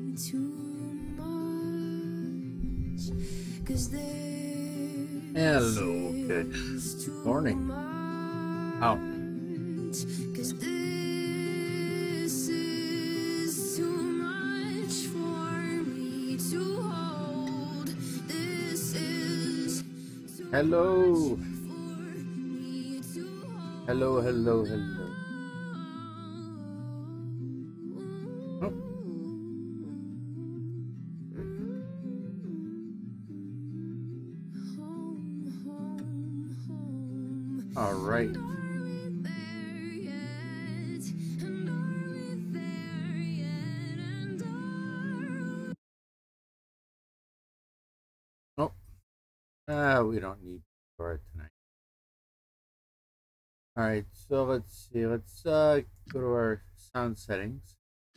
Hello, good morning. How? Hello. Hello, hello, hello. Oh. All right. Oh, we don't need for it tonight. All right, so let's see. Let's go to our sound settings.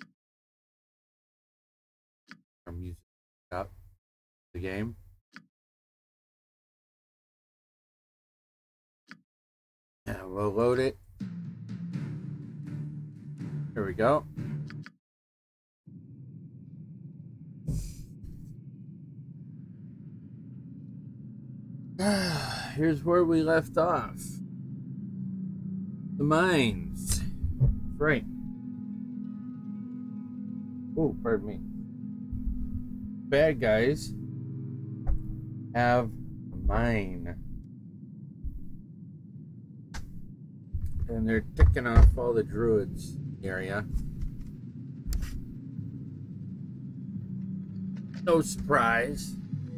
Our music up. The game. Yeah, we'll load it. Here we go. Here's where we left off. The mines. Right. Oh, pardon me. Bad guys have a mine. And they're ticking off all the druids area. No surprise.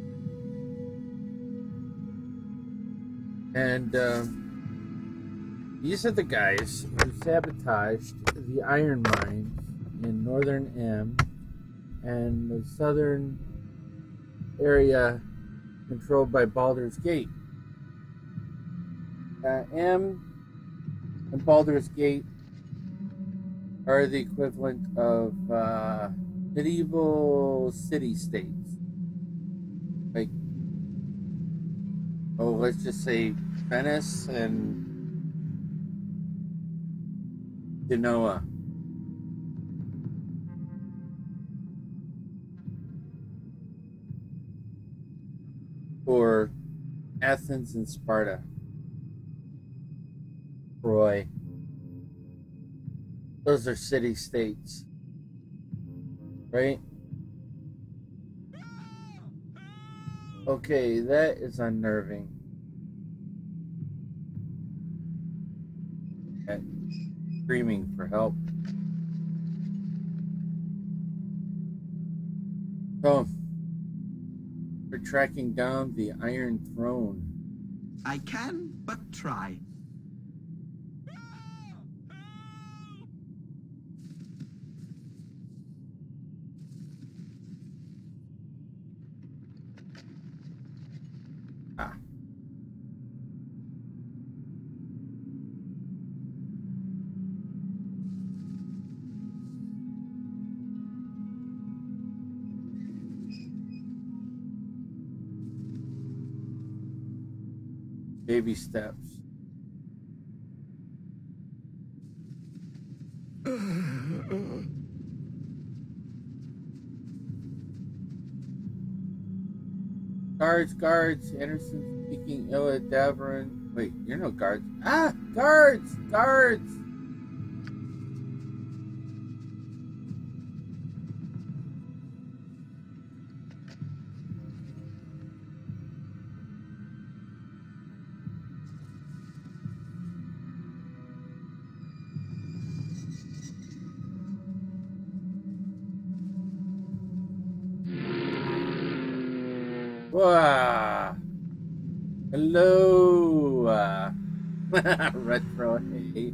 And these are the guys who sabotaged the iron mines in northern M and the southern area controlled by Baldur's Gate. M and Baldur's Gate are the equivalent of medieval city-states. Like, oh, let's just say Venice and Genoa. Or Athens and Sparta. Troy. Those are city-states. Right? Okay, that is unnerving. Okay. Screaming for help. So, we're tracking down the Iron Throne. I can but try. Baby steps. Guards, Anderson speaking Illa Davern. Wait, you're no guards. Ah, guards! Wow. Hello. Retro. Hey.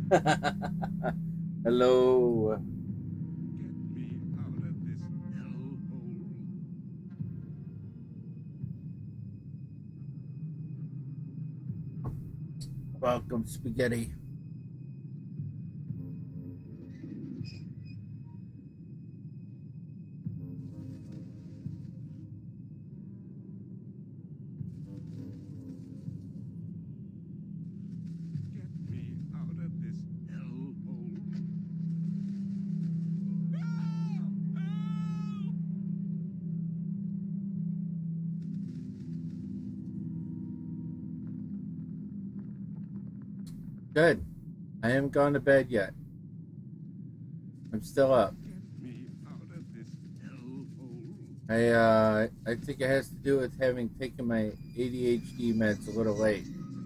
Hello. Get me out of this hellhole. Welcome, Spaghetti. Good. I haven't gone to bed yet. I'm still up. Get me out of this hellhole. I think it has to do with having taken my ADHD meds a little late.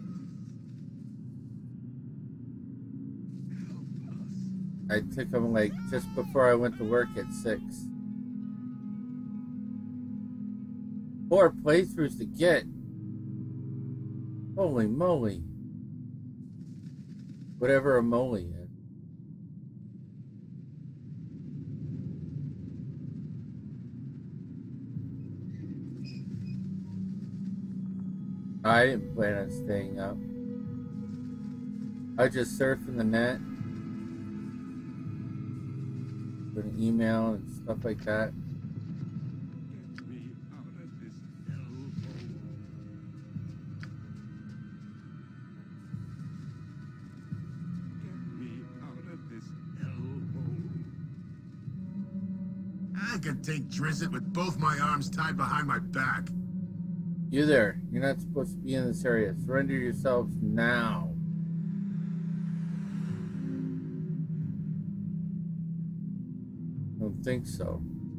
I took them like just before I went to work at 6. 4 playthroughs to get. Holy moly. Whatever a moly is. I didn't plan on staying up. I just surfed in the net. With an email and stuff like that. Get me out of this hellhole. Get me out of this hellhole. I can take Drizzt with both my arms tied behind my back. You there. You're not supposed to be in this area. Surrender yourselves now. I don't think so.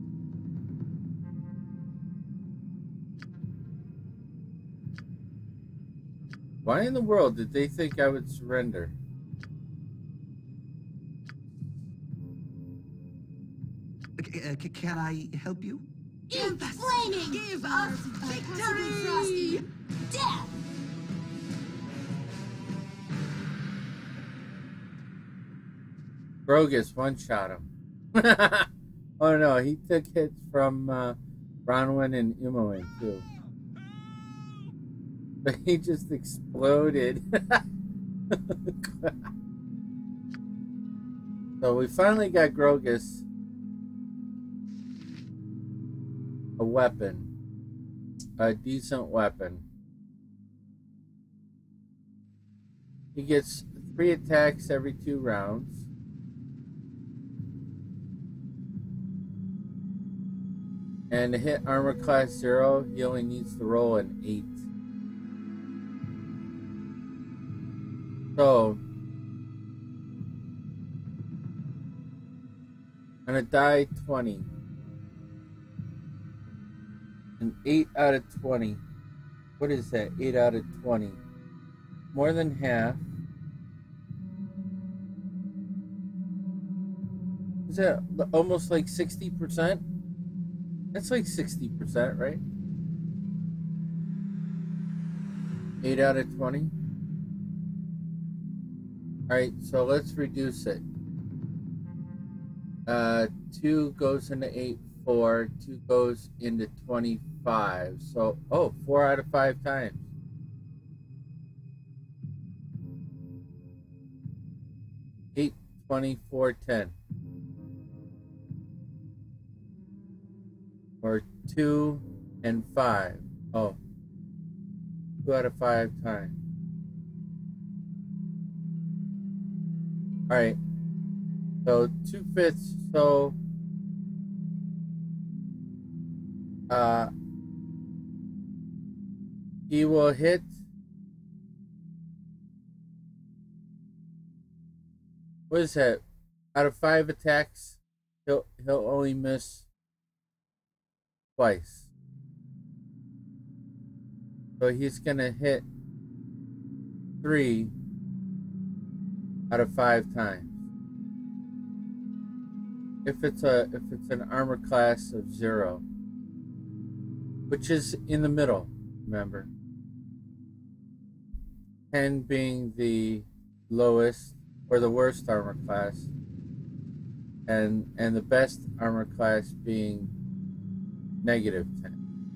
Why in the world did they think I would surrender? Can I help you? Give flaming! Give us victory! Death! Grogus one-shot him. Oh no, he took hits from Bronwyn and Imoen too. But he just exploded. So we finally got Grogus a weapon. A decent weapon. He gets 3 attacks every 2 rounds. And to hit armor class 0, he only needs to roll an 8. So, I'm gonna die 20. An 8 out of 20. What is that? 8 out of 20. More than half. Is that almost like 60%? That's like 60%, right? 8 out of 20. Alright, so let's reduce it. 2 goes into 8, 4. 2 goes into 25. So, 4 out of 5 times. Eight, 24, 10. Or 2 and 5. 2 out of 5 times. Alright. So 2/5. So he will hit what is that? Out of 5 attacks, he'll only miss twice. So he's gonna hit 3 out of 5 times. If it's an armor class of 0, which is in the middle, remember. 10 being the lowest or the worst armor class, and the best armor class being -10.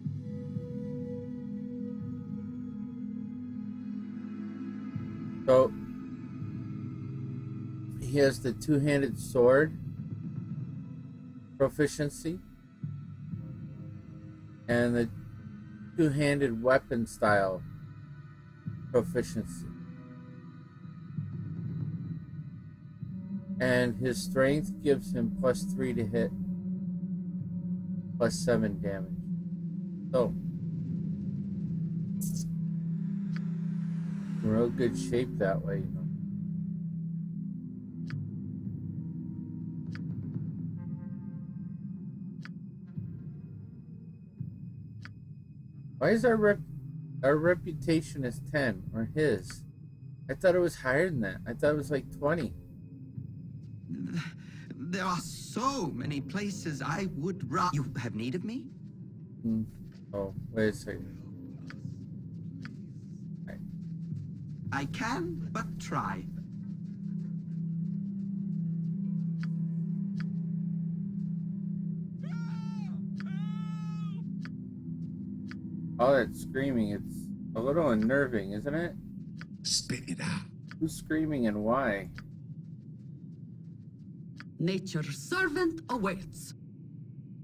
So he has the 2-handed sword proficiency and the 2-handed weapon style proficiency. And his strength gives him +3 to hit, +7 damage. So, in real good shape that way, you know. Why is our reputation is 10 or his? I thought it was higher than that. I thought it was like 20. There are so many places I would rather. You have need of me? Oh, wait a second. I can but try. All that screaming, it's a little unnerving, isn't it? Spit it out. Who's screaming and why? Nature's servant awaits.